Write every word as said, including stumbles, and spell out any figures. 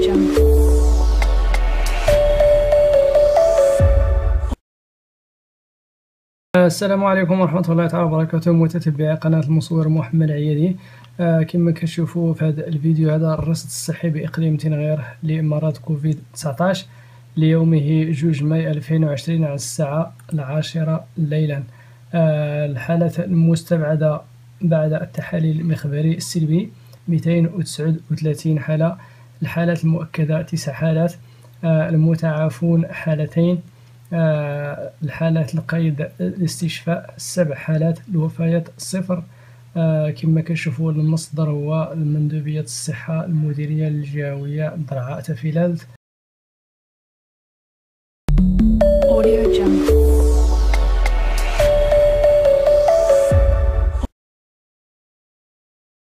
Jungle. السلام عليكم ورحمة الله تعالى وبركاته، متتبعي قناة المصور محمد العيادي. آه كما كتشوفوا في هذا الفيديو هذا الرصد الصحي بإقليم تنغير لمرض كوفيد تسعطاش ليومه جوج ماي ألفين وعشرين على الساعة العاشرة ليلا. آه الحالة المستبعدة بعد التحاليل المخبري السلبي مئتين وتسعة وثلاثين حالة، الحالات المؤكدة تسع حالات، آه المتعافون حالتين، آه الحالات القيد الاستشفاء سبع حالات، الوفيات صفر. آه كما كتشوفوا المصدر هو المندوبية الصحة المديرية الجهوية درعا تافيلالت.